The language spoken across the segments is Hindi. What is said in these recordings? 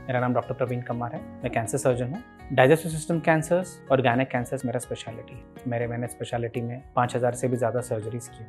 मेरा नाम डॉक्टर प्रवीण कमार है। मैं कैंसर सर्जन हूँ। डाइजेस्टिव सिस्टम कैंसर्स और गायनेक कैंसर्स मेरा स्पेशलिटी है। मैंने स्पेशलिटी में 5000 से भी ज़्यादा सर्जरीज की।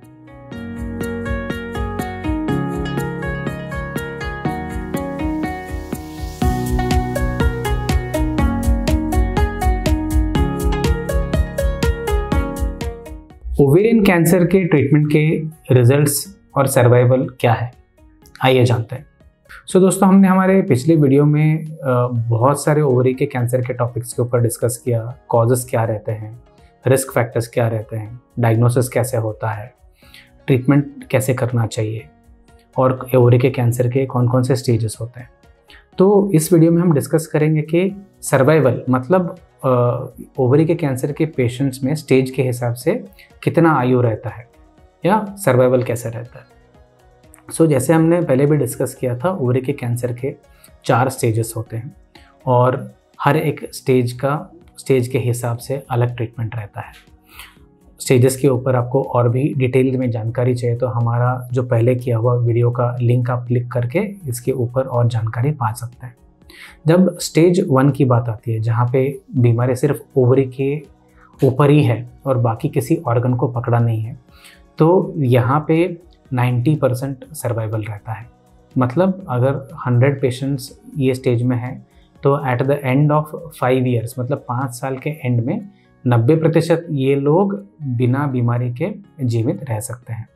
ओवेरियन कैंसर के ट्रीटमेंट के रिजल्ट्स और सर्वाइवल क्या है, आइए जानते हैं। दोस्तों, हमने हमारे पिछले वीडियो में बहुत सारे ओवरी के कैंसर के टॉपिक्स के ऊपर डिस्कस किया। कॉजेस क्या रहते हैं, रिस्क फैक्टर्स क्या रहते हैं, डायग्नोसिस कैसे होता है, ट्रीटमेंट कैसे करना चाहिए और ओवरी के कैंसर के कौन कौन से स्टेजेस होते हैं। तो इस वीडियो में हम डिस्कस करेंगे कि सर्वाइवल मतलब ओवरी के कैंसर के पेशेंट्स में स्टेज के हिसाब से कितना आयु रहता है या सर्वाइवल कैसे रहता है। जैसे हमने पहले भी डिस्कस किया था, ओवरी के कैंसर के 4 स्टेजेस होते हैं और हर एक स्टेज के हिसाब से अलग ट्रीटमेंट रहता है। स्टेजेस के ऊपर आपको और भी डिटेल में जानकारी चाहिए तो हमारा जो पहले किया हुआ वीडियो का लिंक आप क्लिक करके इसके ऊपर और जानकारी पा सकते हैं। जब स्टेज 1 की बात आती है, जहाँ पे बीमारी सिर्फ ओवरी के ऊपर ही है और बाकी किसी ऑर्गन को पकड़ा नहीं है, तो यहाँ पे 90% सर्वाइवल रहता है। मतलब अगर 100 पेशेंट्स ये स्टेज में हैं तो at the end of 5 years मतलब 5 साल के एंड में 90% ये लोग बिना बीमारी के जीवित रह सकते हैं।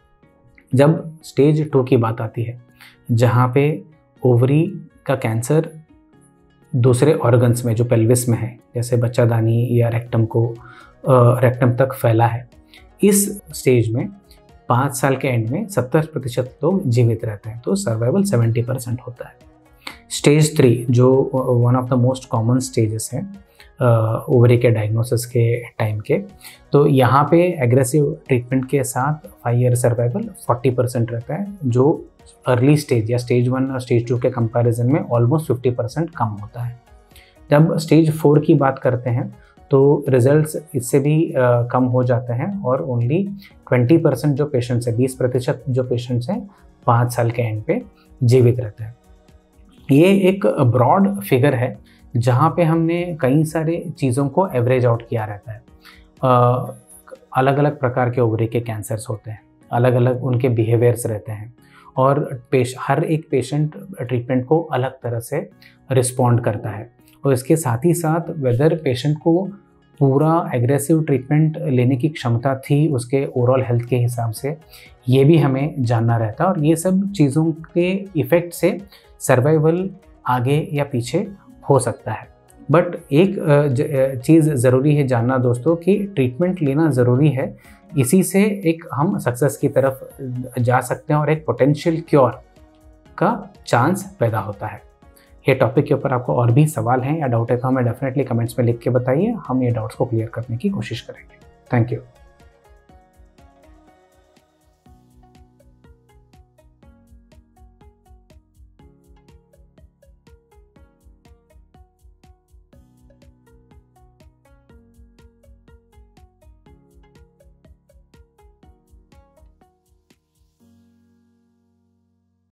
जब स्टेज 2 की बात आती है, जहाँ पे ओवरी का कैंसर दूसरे ऑर्गन्स में जो पेल्विस में है, जैसे बच्चादानी या रेक्टम तक फैला है, इस स्टेज में 5 साल के एंड में 70% लोग जीवित रहते हैं, तो सर्वाइवल 70% होता है। स्टेज 3 जो one of the most common stages है ओवरी के डायग्नोसिस के टाइम के, तो यहाँ पे एग्रेसिव ट्रीटमेंट के साथ 5 ईयर सर्वाइवल 40% रहता है, जो अर्ली स्टेज या स्टेज 1 और स्टेज 2 के कंपैरिजन में ऑलमोस्ट 50% कम होता है। जब स्टेज 4 की बात करते हैं तो रिजल्ट्स इससे भी कम हो जाते हैं और ओनली 20% जो पेशेंट्स हैं, 20% जो पेशेंट्स हैं 5 साल के एंड पे जीवित रहते हैं। ये एक ब्रॉड फिगर है जहाँ पे हमने कई सारे चीज़ों को एवरेज आउट किया रहता है। अलग अलग प्रकार के ओवरी के कैंसर्स होते हैं, अलग अलग उनके बिहेवियर्स रहते हैं और हर एक पेशेंट ट्रीटमेंट को अलग तरह से रिस्पॉन्ड करता है और इसके साथ ही साथ वेदर पेशेंट को पूरा एग्रेसिव ट्रीटमेंट लेने की क्षमता थी उसके ओवरऑल हेल्थ के हिसाब से, ये भी हमें जानना रहता है और ये सब चीज़ों के इफ़ेक्ट से सर्वाइवल आगे या पीछे हो सकता है। बट एक चीज़ ज़रूरी है जानना दोस्तों कि ट्रीटमेंट लेना ज़रूरी है, इसी से एक हम सक्सेस की तरफ जा सकते हैं और एक पोटेंशियल क्योर का चांस पैदा होता है। ये टॉपिक के ऊपर आपको और भी सवाल हैं या डाउट है तो हमें डेफिनेटली कमेंट्स में लिख के बताइए, हम ये डाउट्स को क्लियर करने की कोशिश करेंगे। Thank you.